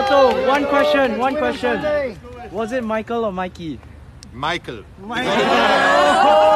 Toto, one question. Was it Michael or Mikey? Michael.